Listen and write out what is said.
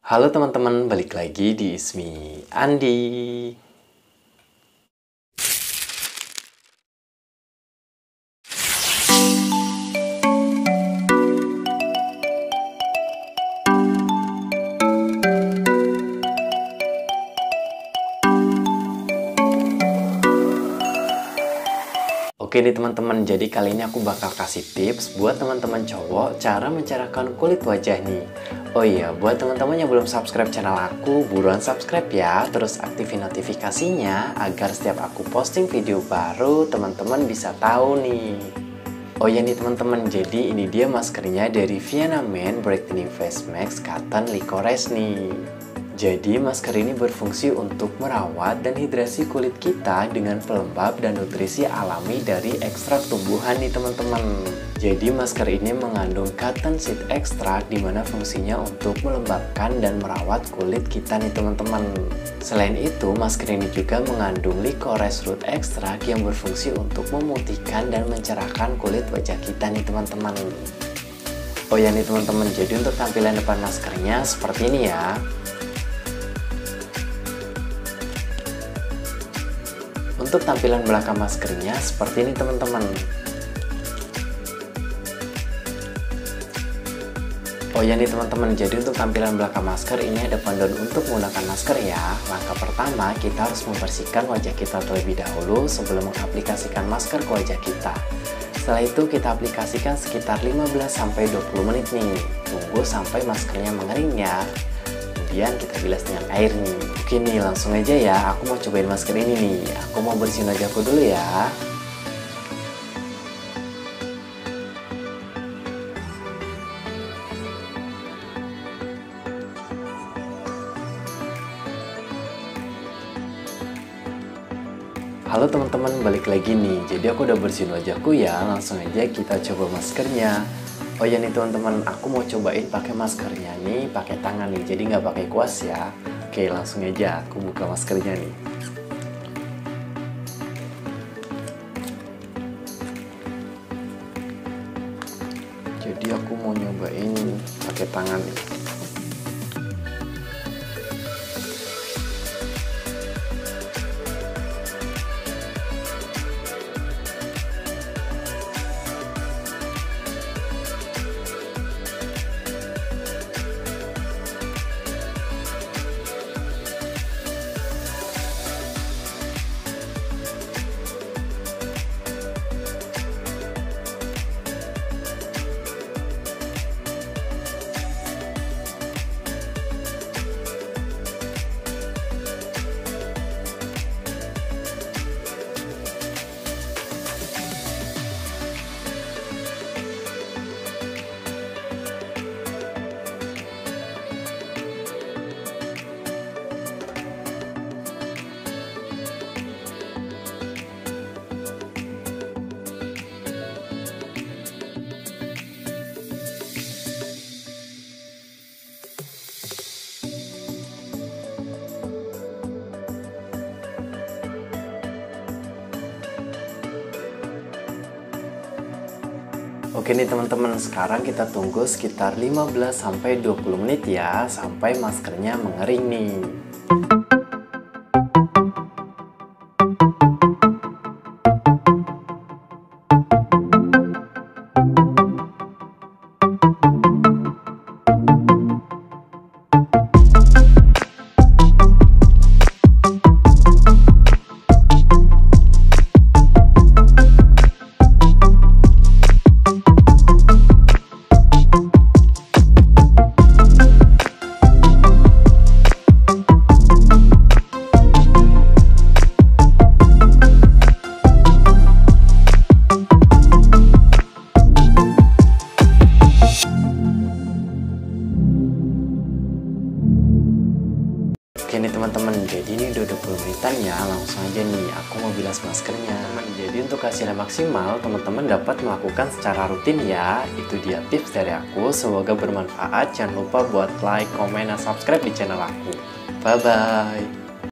Halo teman-teman, balik lagi di Ismi Andi. Oke nih teman-teman, jadi kali ini aku bakal kasih tips buat teman-teman cowok cara mencerahkan kulit wajah nih. Oh iya, buat teman-teman yang belum subscribe channel aku, buruan subscribe ya. Terus aktifin notifikasinya agar setiap aku posting video baru, teman-teman bisa tahu nih. Oh ya nih teman-teman, jadi ini dia maskernya dari Vienna Men Brightening Face Mask Cotton Licorice nih. Jadi masker ini berfungsi untuk merawat dan hidrasi kulit kita dengan pelembab dan nutrisi alami dari ekstrak tumbuhan nih teman-teman. Jadi masker ini mengandung cotton seed extract di mana fungsinya untuk melembabkan dan merawat kulit kita nih teman-teman. Selain itu, masker ini juga mengandung licorice root extract yang berfungsi untuk memutihkan dan mencerahkan kulit wajah kita nih teman-teman. Oh ya nih teman-teman, jadi untuk tampilan depan maskernya seperti ini ya. Untuk tampilan belakang maskernya seperti ini teman-teman. Oh ya nih teman-teman, jadi untuk tampilan belakang masker ini ada panduan untuk menggunakan masker ya. Langkah pertama, kita harus membersihkan wajah kita terlebih dahulu sebelum mengaplikasikan masker ke wajah kita. Setelah itu kita aplikasikan sekitar 15-20 menit nih. Tunggu sampai maskernya mengering ya. Kemudian kita bilas dengan air nih. Oke nih, langsung aja ya, aku mau cobain masker ini nih. Aku mau bersihin wajahku dulu ya. Halo teman-teman, balik lagi nih. Jadi aku udah bersihin wajahku ya. Langsung aja kita coba maskernya. Oh ya nih teman-teman, aku mau cobain pakai maskernya nih, pakai tangan nih, jadi nggak pakai kuas ya. Oke, langsung aja aku buka maskernya nih. Jadi aku mau nyobain pakai tangan nih. Oke nih teman-teman, sekarang kita tunggu sekitar 15-20 menit ya, sampai maskernya mengering nih. Oke nih teman-teman, jadi ini udah 20 menitan ya, langsung aja nih aku mau bilas maskernya. Jadi untuk hasilnya maksimal, teman-teman dapat melakukan secara rutin ya. Itu dia tips dari aku, semoga bermanfaat. Jangan lupa buat like, komen, dan subscribe di channel aku. Bye-bye.